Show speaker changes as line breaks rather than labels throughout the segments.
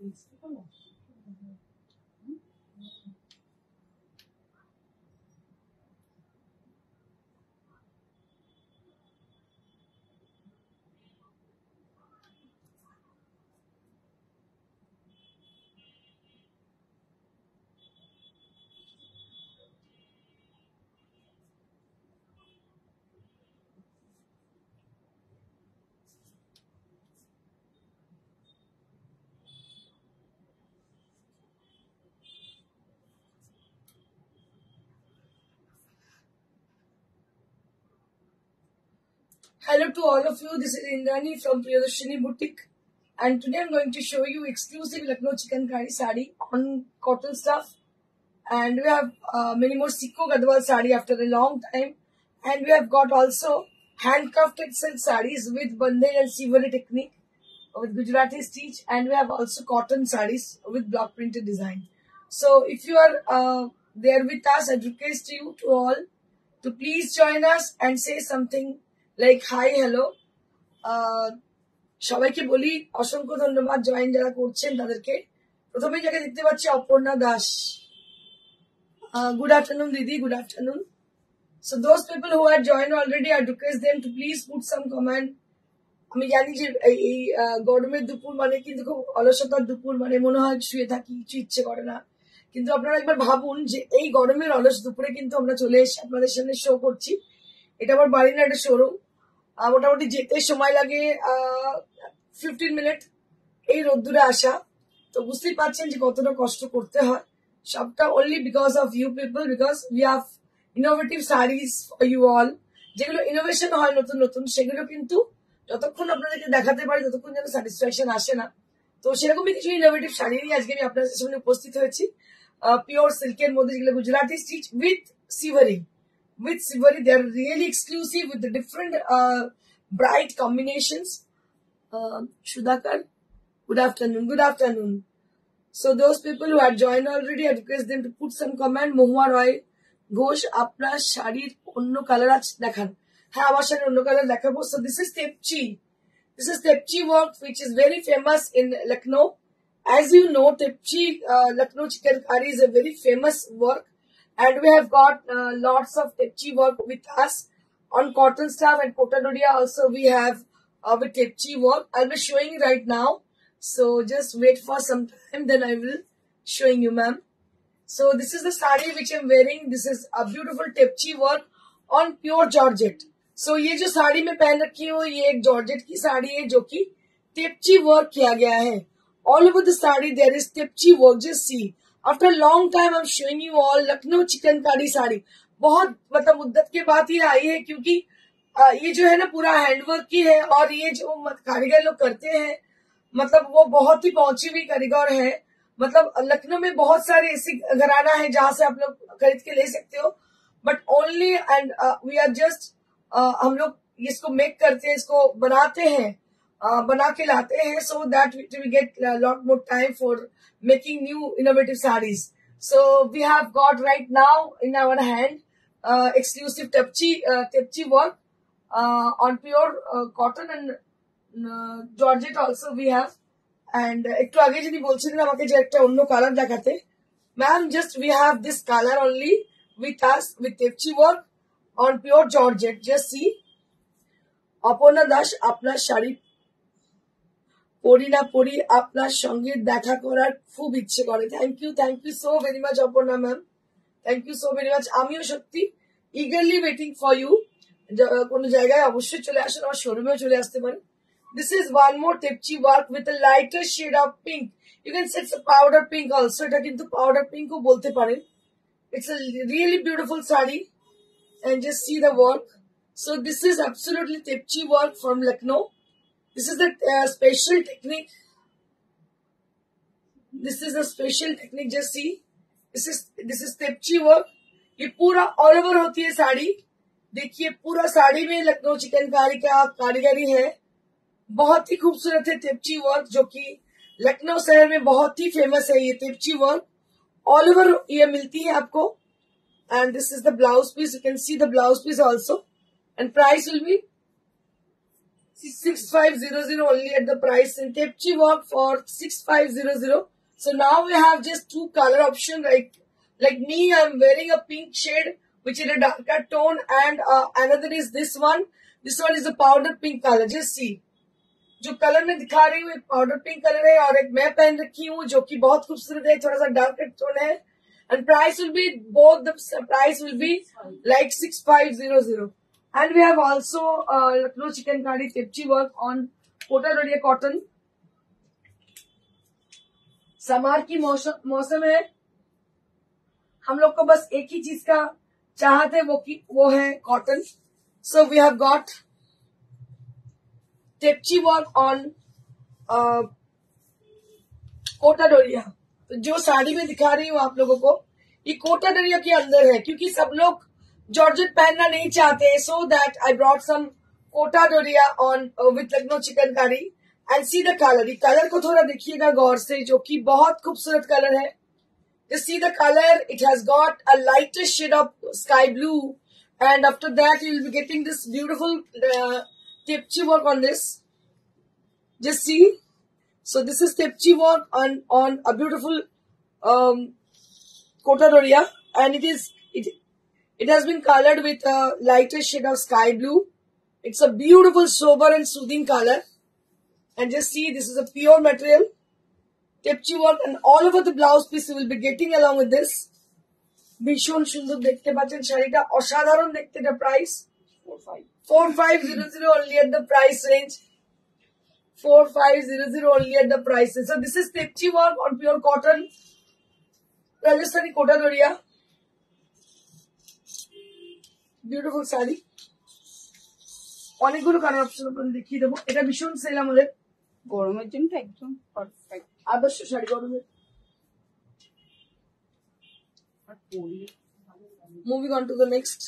Hello to all of you. This is Indrani from Priyadarshini Boutique, and today I'm going to show you exclusive Lucknow chikankari sari on cotton stuff. And we have many more Sikko Gadwal sari after a long time, and we have got also handcuffed silk saris with bandhai and siveri technique with Gujarati stitch, and we have also cotton saris with block printed design. So if you are there with us, I request you to all to please join us and say something like hi, hello. সবাইকে বলি অসংখ্য ধন্যবাদ join যারা করছেন তাদেরকে। প্রথমে যাকে দেখতে পাচ্ছি অপর্ণা দাস, good afternoon দিদি, good afternoon. So those people who are joined already, I request them to please put some comment. আমি জানি যে এই গরমের দুপুর মানে কিন্তু খুব অলসতার দুপুর, মানে মনে হয় শুয়ে থাকি, কিছু ইচ্ছে করে না। কিন্তু আপনারা একবার ভাবুন যে এই গরমের অলস দুপুরে কিন্তু আমরা চলে এসে আপনাদের সামনে শো করছি। এটা আমার বাড়ির না, একটা শোরুম। মোটামুটি যেতে সময় লাগে 15 মিনিট এই রোদ্দুরে আসা। তো বুঝতেই পারছেন যে কতটা কষ্ট করতে হয়। সবটা only because of you people, because we have innovative sarees for you all. যেগুলো ইনোভেশন হয় নতুন নতুন, সেগুলো কিন্তু যতক্ষণ আপনাদেরকে দেখাতে পারি ততক্ষণ যেন স্যাটিসফ্যাকশন আসে না। তো সেরকমই কিছু ইনোভেটিভ শাড়ি নিয়ে আজকে আমি আপনাদের সামনে উপস্থিত হয়েছি। পিওর সিল্কের মধ্যে যেগুলো Gujarati stitch with Siveri. With Siveri, they are really exclusive with the different bright combinations. Shudhakar, good afternoon, good afternoon. So those people who are joined already, I request them to put some comment. Mohua Roy Ghosh, apna sharir onno color ach dekhan. Ha, amar sharir onno color dekhabo. So this is Tepchi. This is Tepchi work, which is very famous in Lucknow. As you know, Tepchi Lucknow chikankari is a very famous work. And we have got lots of Tepchi work with us on cotton stuff, and Kotadoria also we have with Tepchi work. I'll be showing you right now. So just wait for some time, then I will showing you, ma'am. So this is the sari which I'm wearing. This is a beautiful Tepchi work on pure Georgette. So ये जो साड़ी मैं पहन रखी हूँ, ये एक georgette की साड़ी है जो कि Tepchi work किया गया है. All over the sari there is Tepchi work. Just see. After a long time I'm showing you all Lucknow chikankari sari. बहुत मतलब मुद्दत के बाद ये आई है, क्योंकि ये जो है ना पूरा हैंडवर्क की है, और ये जो कारीगर लोग करते हैं मतलब वो बहुत ही पहुंची हुई कारीगर है। मतलब लखनऊ में बहुत सारे ऐसे घराना है जहां से आप लोग खरीद के ले सकते हो, but only and we are just हम लोग इसको मेक करते हैं, इसको बनाते हैं, बना के लाते हैं, so that we get a lot more time for making new innovative sarees. So we have got right now in our hand exclusive Tepchi work on pure cotton and Georgette also we have. And একটু আগে যদি বলছিলেন আমাকে যে একটা অন্য colour দেখাতে, ma'am just we have this color only with us with Tepchi work on pure Georgette. Just see. Aparna Das, আপনার শাড়ি পরি না পরি আপনার সঙ্গে দেখা করার খুব ইচ্ছে করে। Thank you so very much Aparna ma'am, thank you so very much. আমিও সত্যি ইগারলি ওয়েটিং ফর ইউ। কোনো জায়গায় অবশ্যই চলে আসুন, আমার শোরুমেও চলে আসতে পারেন। This is one more Tepchi work with a lighter shade of pink. You can say it's a powder pink also. এটা কিন্তু powder pink ও বলতে পারেন। It's a really beautiful saree, and just see the work. So this is absolutely Tepchi work from Lucknow. This is the special technique. This is a special technique. Just see. This is Tepchi work. ये पूरा all over होती है साड़ी। देखिए पूरा साड़ी में लखनऊ चिकनकारी का कारीगरी है। बहुत ही खूबसूरत है Tepchi वर्क, जो कि लखनऊ शहर में बहुत ही फेमस है। ये Tepchi वर्क ऑल ओवर ये मिलती है आपको। And this is the blouse piece. You can see the blouse piece also, and price will be 6500 only at the price, and Tepchi work for 6500. So now we have just two color option. Like me, I'm wearing a pink shade, which is a darker tone, and another is this one. This one is a powder pink color. Just see, जो colour में दिखा रही हूँ powder pink colour है, और एक मैं पहन रखी हूँ जो कि बहुत खूबसूरत है, थोड़ा सा डार्क टोन है. And price will be both the price will be like 6500. And we have also Lucknow Chikankari Tepchi work on Kota Doria cotton. समार की मौसम है, हम लोग को बस एक ही चीज का चाहत है, वो है cotton. So we have got Tepchi work on Kota Doria. तो जो साड़ी में दिखा रही हूँ आप लोगों को, ये कोटा डोरिया के अंदर है, क्योंकि सब लोग जॉर्जेट पहनना नहीं चाहते. So that I brought some Kota Doria on with Lucknow chikankari. And see the colour. ये कलर को थोड़ा देखिएगा गौर से, जो कि बहुत खूबसूरत कलर है. Just see the color. It has got a lighter shade of sky blue, and after that you will be getting this beautiful Tepchi work on this. Just see. So this is Tepchi work on a beautiful Kota Doria, and it has been colored with a lighter shade of sky blue. It's a beautiful, sober and soothing color. And just see, this is a pure material Tepchi work, and all over the blouse piece you will be getting along with this. ভীষণ সুন্দর দেখতে পাচ্ছেন শাড়িটা, অসাধারণ দেখতে. The price 4500 only at the price range. 4500 only at the price. So this is Tepchi work on pure cotton, Rajasthani Kota Doria. Beautiful sari, অনেকগুলো colour option আপনাদের দেখিয়ে দেবো. এটা ভীষণ সেল আমাদের,
গরমের জন্য একদম পারফেক্ট
আদর্শ শাড়ি গরমের. Moving on to the next.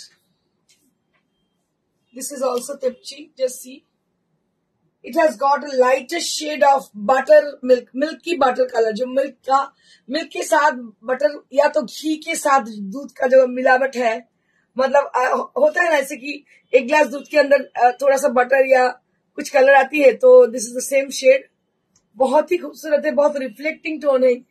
This is also Tepchi. Just see. It has got a lighter shade of buttermilk, milky butter color. जो मिल्क के साथ बटर या तो घी के साथ दूध का जो मिलावट है, मतलब होता है ना ऐसे कि एक गिलास दूध के अंदर थोड़ा सा बटर या कुछ कलर आती है, तो this is the same shade. बहुत ही खूबसूरत है, बहुत रिफ्लेक्टिंग टोन है.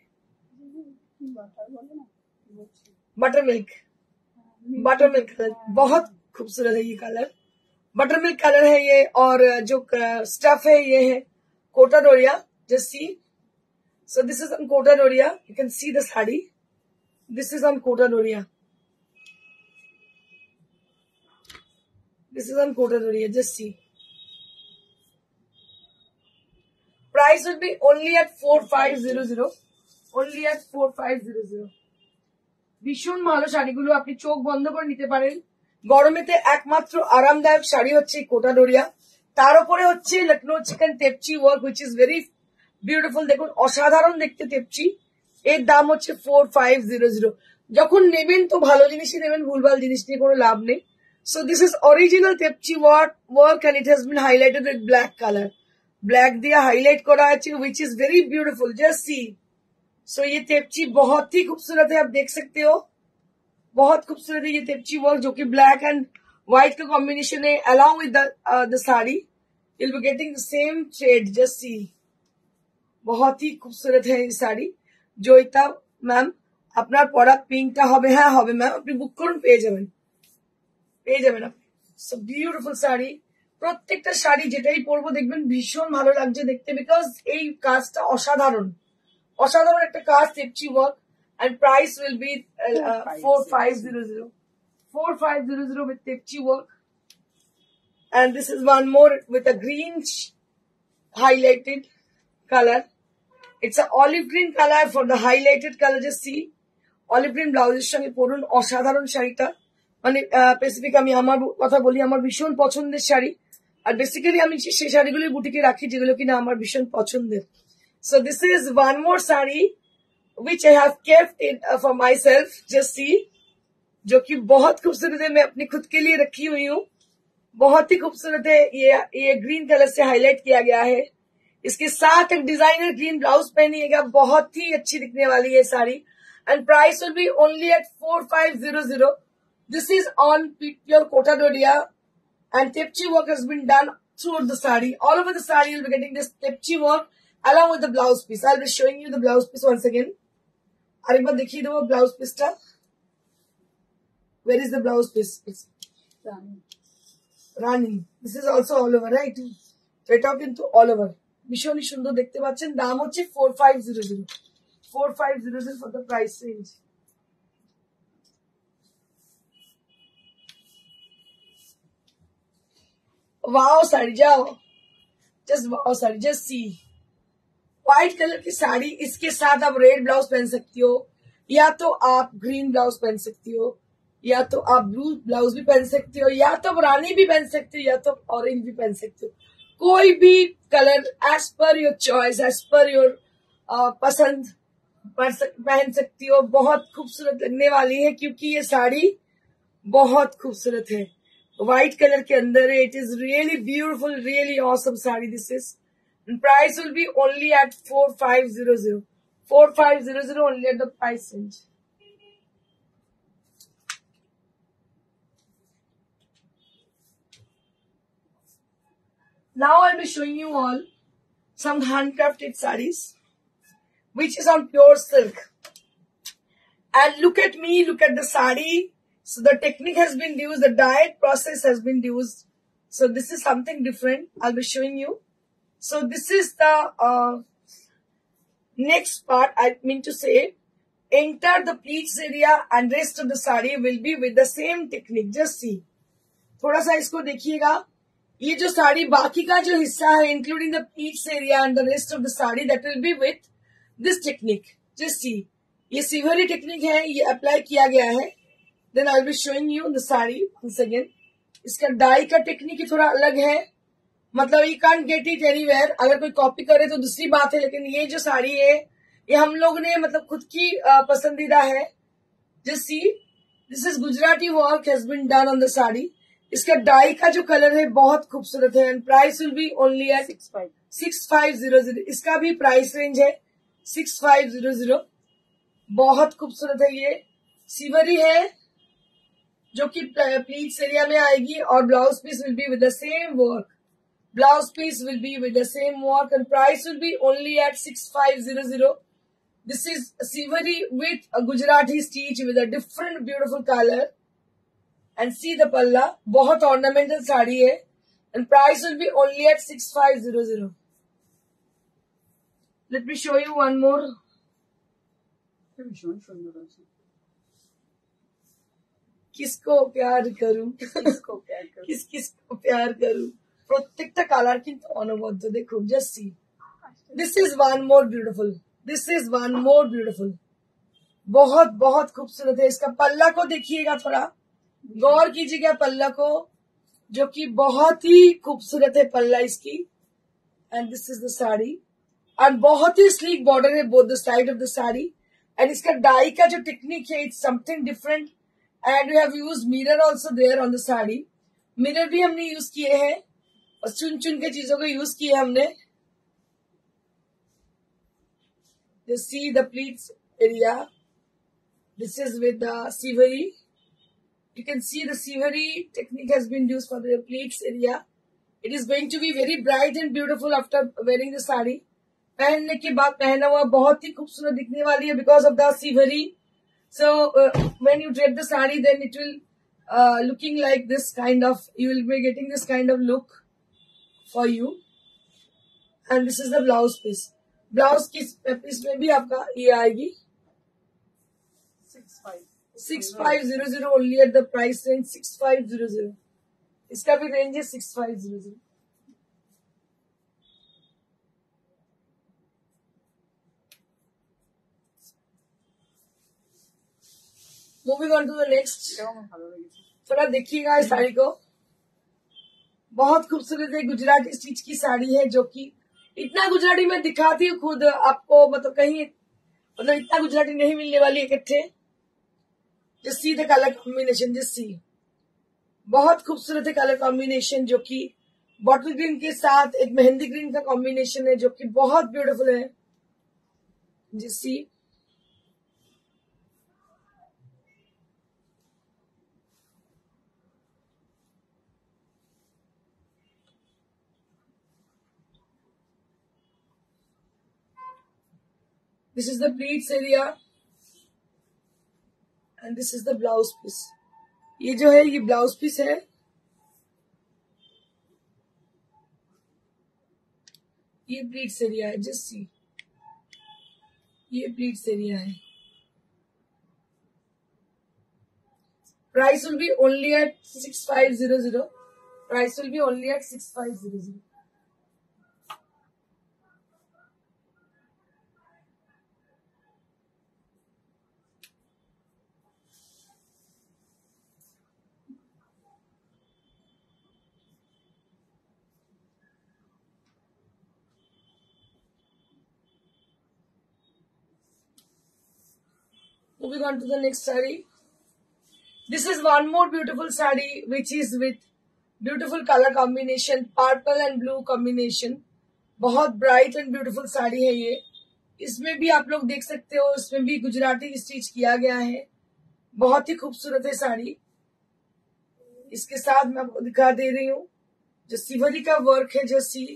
बटर मिल्क कलर, बहुत खूबसूरत है ये कलर. बटर मिल्क कलर है ये, और जो स्टफ है ये है Kota Doria. Just see. So this is on Kota Doria. You can see the sari. This is on Kota Doria. This is on Kota Doria. Just see. Price will be only at 4500. Only at 4500. ভীষণ ভালো শাড়িগুলো, আপনি চোখ বন্ধ করে নিতে পারেন. গরমেতে একমাত্র আরামদায়ক শাড়ি হচ্ছে কোটা ডোরিয়া, তার উপরে হচ্ছে Lucknow chikan tepchi work, which is very beautiful. দেখুন অসাধারণ দেখতে টেপচি. এর দাম হচ্ছে 4500. যখন নেবেন তো ভালো জিনিসই নেবেন, ভুলভাল জিনিস নিয়ে কোনো লাভ নেই. So this is original tepchi work, and it has been highlighted with black colour. Black दिया हाईलाइट करा है, which is very beautiful. Just see. So ये टेपची बहुत ही खूबसूरत है, आप देख सकते हो, बहुत खूबसूरत है ये टेपची वर्क, जो कि ब्लैक एंड व्हाइट का कॉम्बिनेशन है. Along with the sari you'll be getting the same shade. Just see. बहुत ही खूबसूरत है ये শাড়ি. জয়িতা ম্যাম, আপনার পরা পিঙ্কটা হবে, হ্যাঁ হবে ম্যাম, আপনি বুক করুন, পেয়ে যাবেন আপনি. So beautiful sari. প্রত্যেকটা শাড়ি যেটাই পরবো দেখবেন ভীষণ ভালো লাগছে দেখতে, বিকজ এই কাজটা অসাধারণ একটা কাজ, tepchi work. And price will be 4500. 4500 with Tepchi work. And this is one more with a green highlighted color. It's an olive green color for the highlighted color. Just see. Olive green blouse সঙ্গে পরুন, অসাধারণ শাড়িটা. মানে specific আমি আমার কথা বলি, আমার ভীষণ পছন্দের শাড়ি, আর বেসিক্যালি আমি সেই শাড়িগুলি বুটিকে রাখি যেগুলো কিনা আমার ভীষণ পছন্দের. So this is one more sari which I have kept it for myself. Just see. जो कि बहुत खूबसूरत है, मैं अपनी खुद के लिए रखी हुई हूँ. बहुत ही खूबसूरत है. ये ग्रीन कलर से हाईलाइट किया गया है. इसके साथ एक डिजाइनर ग्रीन ब्लाउज पहनिएगा, बहुत ही अच्छी दिखने वाली है sari. And price will be only at 4500. This is on pure Kota Doria, and Tepchi work has been done throughout the saree. All over the saree, you'll be getting this tepchi work along with the blouse piece. I'll be showing you the blouse piece once again. Arekbar dekhiye do blouse piece ta. Where is the blouse piece? It's Rani. This is also all over, right? Straight out into all over. Bishoni shundo dekhte pacchen. Daam hocche 4500. 4500 for the price range. Wow sari जाओ, just wow sari, just see white colour की साड़ी, इसके साथ आप red blouse पहन सकती हो, या तो आप ग्रीन ब्लाउज पहन सकती हो, या तो आप ब्लू ब्लाउज भी पहन सकती हो, या तो रानी भी पहन सकती हो, या तो ऑरेंज भी पहन सकती हो. कोई भी colour as per your choice, as per your पसंद पहन सकती हो. बहुत खूबसूरत लगने वाली है क्योंकि ये साड़ी बहुत खूबसूरत है. व्हाइट कलर के अंदर है. It is really beautiful, really awesome sari. This is price will be only at 4500. 4500 only at the price range. Now I'll be showing you all some handcrafted sarees, which is on pure silk. And look at me, look at the saree. So the technique has been used, the dyed process has been used. So this is something different. I'll be showing you. So this is the next part. I mean to say, enter the pleats area and rest of the saree will be with the same technique. Just see. थोड़ा सा इसको देखिएगा. ये जो साड़ी बाकी का जो हिस्सा है, including the pleats area and the rest of the saree, that will be with this technique. Just see. ये सिवरी टेक्निक है, ये अप्लाई किया गया है. Then I'll be showing you the saree once again. इसका डाई का टेक्निक ही थोड़ा अलग है, मतलब you can't get it anywhere. अगर कोई कॉपी करे तो दूसरी बात है, लेकिन ये जो साड़ी है ये हम लोग ने मतलब खुद की पसंदीदा है. Just see, this is Gujarati work has been done on the sari. इसका डाई का जो कलर है बहुत खूबसूरत है. And price will be only at 6500. इसका भी प्राइस रेंज है 6500. बहुत खूबसूरत है. ये सिवरी है जो कि प्लीट्स एरिया में आएगी, और blouse piece will be with the same work. Blouse piece will be with the same work and price will be only at 6500. This is Siveri with a Gujarati stitch with a different beautiful colour. And see the pallu. बहुत ornamental sari है and price will be only at 6500. Let me show you one more. किसको प्यार करूं, किस किसको प्यार करूं, প্রত্যেকটা কালার কিন্তু অনবদ্য. দেখুন, just see. This is one more beautiful. This is one more beautiful. बहुत बहुत खूबसूरत है. इसका पल्ला को देखिएगा, थोड़ा गौर कीजिएगा पल्ला को, जो कि बहुत ही खूबसूरत है पल्ला इसकी. And this is the sari. And बहुत ही स्लीक बॉर्डर है both the side of the sari. And इसका डाई का जो टेक्निक है, it's something different. And we have use mirror also there on the sari. Mirror भी हमने यूज किए हैं और चुन चुन के चीजों को यूज किए हमने. See the pleats area. This is with the Siveri. You can see the Siveri technique has been used for the pleats area. It is going to be very bright and beautiful after wearing the sari. पहनने के बाद पहना हुआ बहुत ही खूबसूरत दिखने वाली है because of the Siveri. So when you drape the sari, then it will looking like this kind of, you will be getting this kind of look for you. And this is the blouse piece. Blouse piece में भी आपका ये आएगी 6500 only at the price range 6500. इसका भी range है 6500. Moving on to the next. थोड़ा देखिएगा इस साड़ी को. बहुत खूबसूरत है. गुजराती स्टिच की साड़ी है, जो कि इतना गुजराती मैं दिखाती हूँ खुद आपको, मतलब कहीं मतलब इतना गुजराती नहीं मिलने वाली इकट्ठे. Just see the colour combination. Just see. बहुत खूबसूरत है कलर कॉम्बिनेशन, जो कि बॉटल ग्रीन के साथ एक मेहंदी ग्रीन का कॉम्बिनेशन है, जो कि बहुत ब्यूटीफुल है. Just see. This is the pleats area and this is the blouse piece. ये जो है ये ब्लाउज पीस है. ये प्लीट्स एरिया है. जस्ट सी, ये प्लीट्स एरिया है. Price will be only at 6500. Price will be only at 6500. Moving on to the next saree. This is one more beautiful saree which is with beautiful color combination, purple and blue combination. बहुत bright and beautiful sari है ये. इसमें भी आप लोग देख सकते हो, इसमें भी गुजराती स्टिच किया गया है. बहुत ही खूबसूरत है साड़ी. इसके साथ मैं आपको दिखा दे रही हूँ जो सिवरी का वर्क है. जो सी,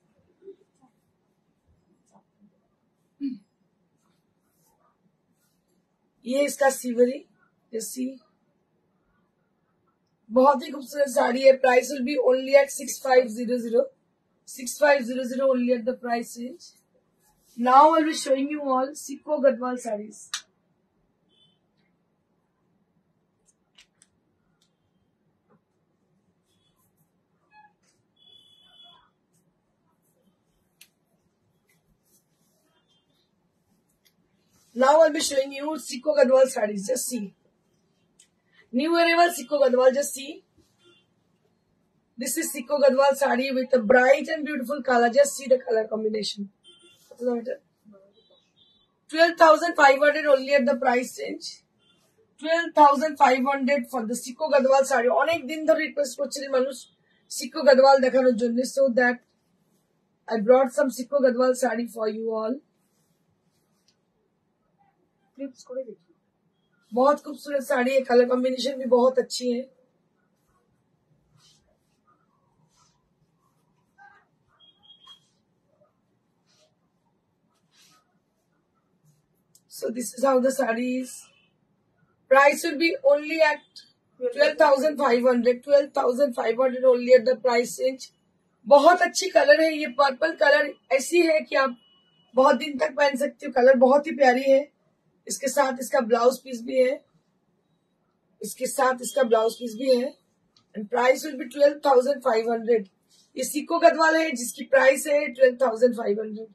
ये इसका सिवरी. जो सी, बहुत ही खूबसूरत साड़ी है. Price will be only at 6500. 6500 only at the price range. Now I will be showing you all Sikko Gadwal sarees. Now I will be showing you Sikko Gadwal sarees. Just see. New arrival Sikko Gadwal. Just see. This is Sikko Gadwal saree with a bright and beautiful color. Just see the color combination. 12,500 only at the price range. 12,500 for the Sikko Gadwal saree. অনেক দিন ধরে request করছিলেন মানুষ Sikko Gadwal দেখানোর জন্য, so that I brought some Sikko Gadwal saree for you all.
Clips করে দেখি.
बहुत खूबसूरत साड़ी है. कलर कॉम्बिनेशन भी बहुत अच्छी है. So this is how the saree is. Price will be only at 12,500. 12,500 only at the price range. बहुत अच्छी कलर है. ये पर्पल कलर ऐसी है कि आप बहुत दिन तक पहन सकते हो. कलर बहुत ही प्यारी है. इसके साथ इसका ब्लाउज पीस भी है. इसके साथ इसका ब्लाउज पीस भी है. And price will be 12,500. ये सिक्को गदवाल है जिसकी प्राइस है 12,500.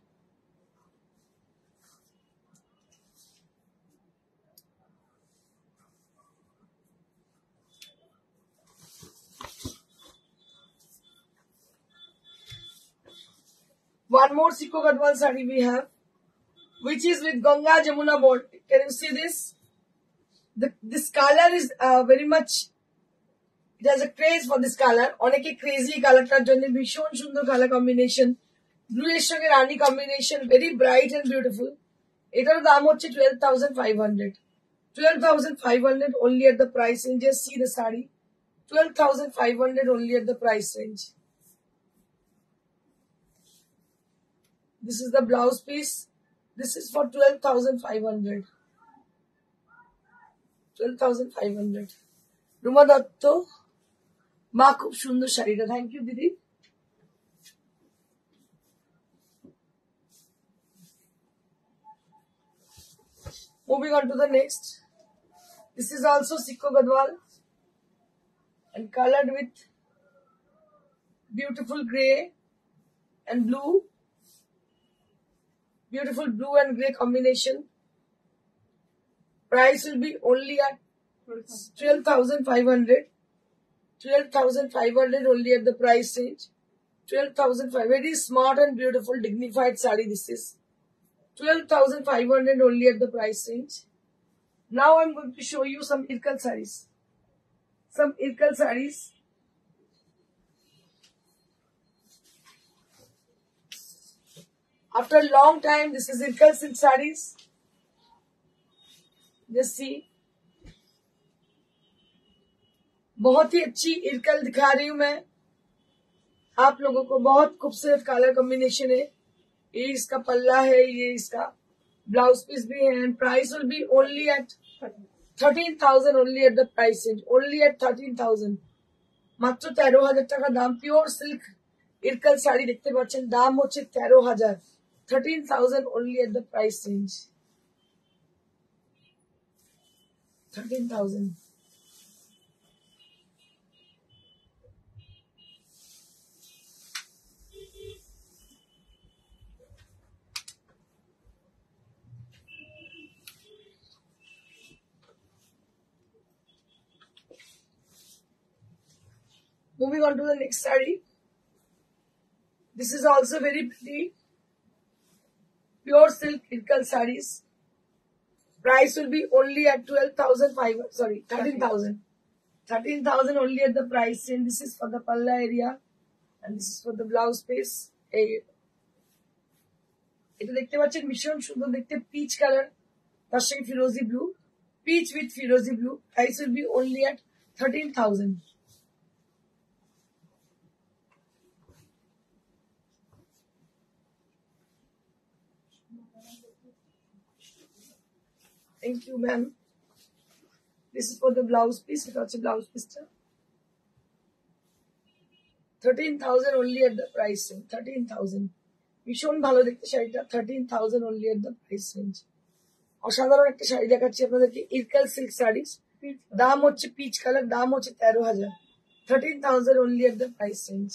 One more Sikko Gadwal saree we have, which is with Ganga Jamuna border. Can you see this? This color is very much. It has a craze for this color. অনেকে crazy কালারটার জন্য ভীষণ সুন্দর colour combination. Blue এর সঙ্গে রানী combination, very bright and beautiful. এটার দাম হচ্ছে 12,500. 12,500 only at the price range. Just see the saree. 12,500 only at the price range. This is the blouse piece. This is for 12,500. 12,500. Ruma Datto. মা খুব সুন্দর শাড়িটা. থ্যাংক ইউ দিদি. Moving on to the next. This is also Sikko Gadwal and colored with beautiful grey and blue. Beautiful blue and grey combination. Price will be only at 12,500. 12,500 only at the price range. 12,500. Very smart and beautiful, dignified saree this is. 12,500 only at the price range. Now I'm going to show you some Irkal sarees. Some Irkal sarees. After a long time, this is Irkal silk sarees. Just see. बहुत ही अच्छी इरकल दिखा रही हूँ मैं आप लोगों को. बहुत खूबसूरत कलर कॉम्बिनेशन है. ये इसका पल्ला है, ये इसका ब्लाउज पीस भी है and price will be only at 13,000 only at the price range, only at 13,000 মাত্র 13,000 টাকা দাম পিওর সিল্ক ইরকাল শাড়ি দেখতে পাচ্ছেন দাম হচ্ছে 13,000 13,000 only at the price range 13,000 Moving on to the next saree. This is also very pretty. Pure silk irkal sarees. Price will be only at 12,500. Sorry, 13,000. 13,000 only at the price. And this is for the palla area. And this is for the blouse piece. এটা দেখতে পাচ্ছেন ভীষণ সুন্দর দেখতে pitch colour তার সঙ্গে ফিরোজি blue peach with ফিরোজি blue price will be only at 13,000 Thank you, ma'am. This is for the blouse piece. It also blouse piece. 13,000 only at the price range. 13,000. ভীষণ ভালো দেখতে শাড়িটা 13,000 only at the price range. অসাধারণ একটা শাড়ি দেখাচ্ছি আপনাদেরকে ইরকাল silk sari দাম হচ্ছে পিচ কালার দাম হচ্ছে 13,000 13,000 only at the price range.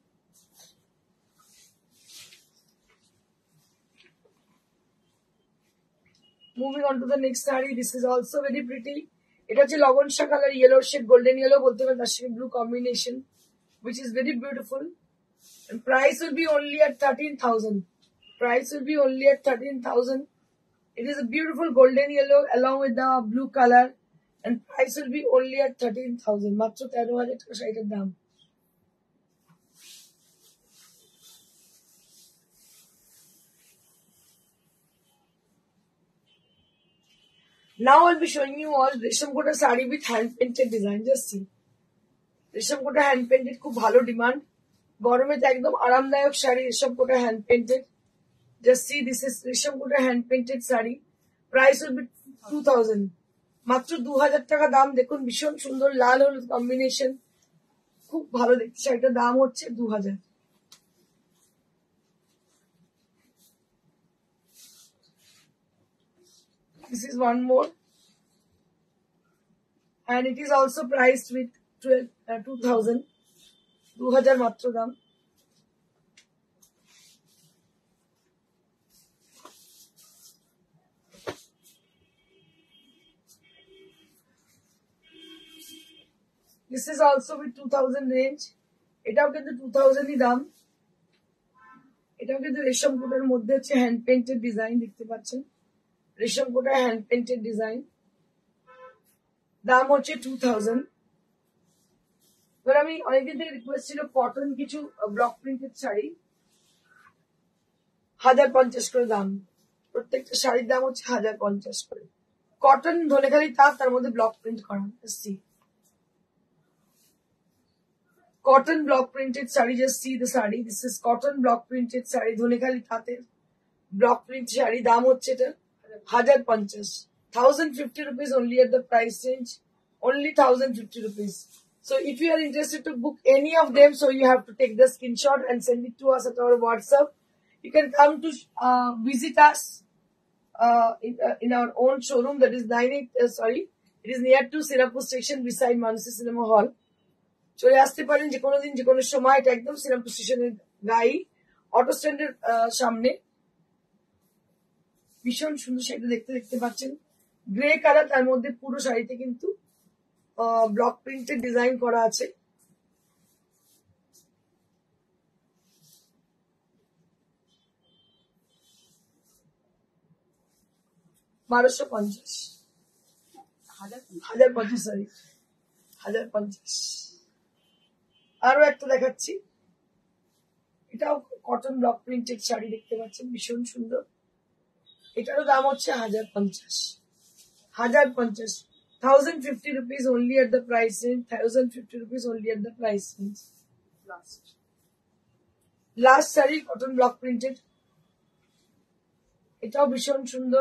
Moving on to the next saree, this is also very pretty. এটা হচ্ছে লগনসা colour yellow shade golden yellow বলতে পারেন তার সঙ্গে blue combination which is very beautiful and price will be only at 13,000 price will be only at 13,000 it is a beautiful golden yellow along with the blue color and price will be only at 13,000 মাত্র 13,000 টাকা শাড়িটার দাম Now I'll be showing you all রেশম কোটা sari with hand painted design. Just see. রেশম কোটা hand painted খুব ভালো demand গরমে তো একদম আরামদায়ক শাড়ি রেশম কোটা hand painted. Just see this is রেশম কোটা hand painted sari. Price will be 2,000. মাত্র 2,000 টাকা দাম দেখুন ভীষণ সুন্দর লাল হলুদ কম্বিনেশন খুব ভালো দেখতে শাড়িটার দাম হচ্ছে 2,000. This is one more and it is also priced with 2,000 2,000 মাত্র দাম This is also with 2,000 range এটাও কিন্তু 2,000 ই দাম এটাও কিন্তু রেশম কোটার মধ্যে হচ্ছে হ্যান্ড পেইন্টেড ডিজাইন দেখতে পাচ্ছেন রেশম কোটা হ্যান্ড পেইন্টেড ডিজাইন দাম হচ্ছে 2,000 এবার আমি অনেকদিন থেকে রিকোয়েস্ট ছিল কটন কিছু ব্লক প্রিন্টেড শাড়ি 1,050 করে দাম প্রত্যেকটা শাড়ির দাম হচ্ছে 1,050 করে কটন ধনেখালি তার মধ্যে ব্লক প্রিন্ট করা সি cotton block printed saree just see the saree this is cotton block printed saree Dhanekhali তাঁতের block print শাড়ি দাম হচ্ছে এটা 1,050 1,050 rupees only at the price range only 1,050 rupees so if you are interested to book any of them so you have to take the screenshot and send it to us at our WhatsApp you can come to visit us in our own showroom that is it is near to Sirapur station beside Manasi Cinema Hall চলে আসতে পারেন যে কোনো দিন যে কোনো সময় এটা একদম শ্রীরামপুর স্টেশনের গায়ে অটো স্ট্যান্ডের সামনে ভীষণ সুন্দর শাড়িটা দেখতে পাচ্ছেন গ্রে কালার তার মধ্যে পুরো শাড়িতে কিন্তু ব্লক প্রিন্টের ডিজাইন করা আছে $1,250 1,050 সরি 1,050 আরো একটা দেখাচ্ছি এটাও কটন ব্লক প্রিন্টেড শাড়ি দেখতে পাচ্ছেন ভীষণ সুন্দর এটারও দাম হচ্ছে 1,050 1,050 rupees only at the price range 1,050 rupees only at the price range last sari cotton block printed এটাও ভীষণ সুন্দর।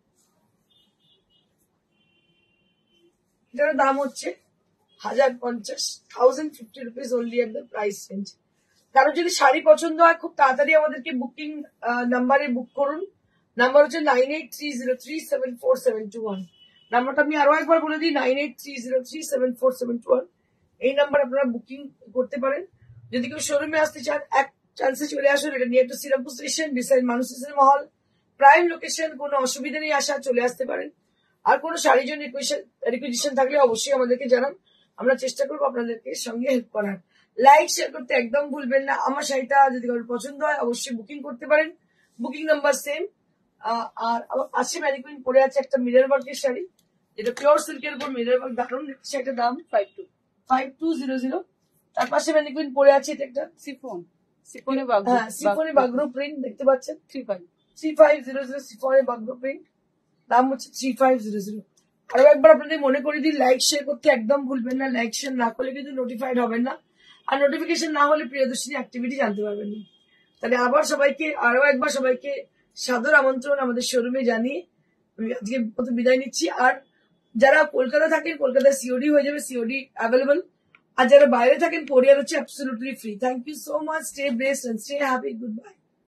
এটার দাম হচ্ছে 1050, 1050 rupees only at the price range. কারো যদি শাড়ি পছন্দ হয় খুব তাড়াতাড়ি আমাদেরকে বুকিং নাম্বারে বুক করুন। নাম্বার হচ্ছে 9830374721। নাম্বারটা আমি আরো একবার বলে দিই, 9830374721। এই নাম্বার আপনারা বুকিং করতে পারেন। যদি কেউ শোরুমে আসতে চান এক চান্সে চলে আসুন। এটা নিয়ে একটু শ্রীরামপুর স্টেশন, বিসাইড মানুষ মহল, প্রাইম লোকেশন। কোনো অসুবিধা নেই, আসা চলে আসতে পারেন। আর কোনো শাড়ির জন্য রিকুইজিশন থাকলে অবশ্যই আমাদেরকে জানান, আমরা চেষ্টা করবো আপনাদেরকে সঙ্গে হেল্প করার। লাইক শেয়ার করতে একদম ভুলবেন না। আমার শাড়িটা যদি কারোর পছন্দ হয় অবশ্যই বুকিং করতে পারেন। Booking number same. আর আমার পাশে ম্যানিকুইন পরে আছে একটা মিরর ওয়ার্কের শাড়ি, যেটা পিওর সিল্কের উপর মিরর ওয়ার্ক, দারুণ দেখছি। একটা দাম 5200। তার পাশে ম্যানিকুইন পরে আছে, এটা একটা
সিফন
সিফনে বাগরো প্রিন্ট দেখতে পাচ্ছেন। 3500 সিফনে বাগরো প্রিন্ট, দাম হচ্ছে 3500। আরো একবার আপনাদের মনে করে দিই, লাইক শেয়ার করতে একদম ভুলবেন না। লাইক শেয়ার না করলে কিন্তু নোটিফাইড হবেন না, আর নোটিফিকেশন না হলে প্রিয়দর্শিনী অ্যাক্টিভিটি জানতে পারবেন না। তাহলে আরো একবার সবাইকে সাদর আমন্ত্রণ আমাদের শোরুমে জানিয়ে আমি আজকে মতো বিদায় নিচ্ছি। আর যারা কলকাতা থাকেন, কলকাতায় সিওডি হয়ে যাবে, সিওডি অ্যাভেলেবল। আর যারা বাইরে থাকেন, কোরিয়ার হচ্ছে absolutely free. Thank you so much. Stay blessed and stay happy. Good by.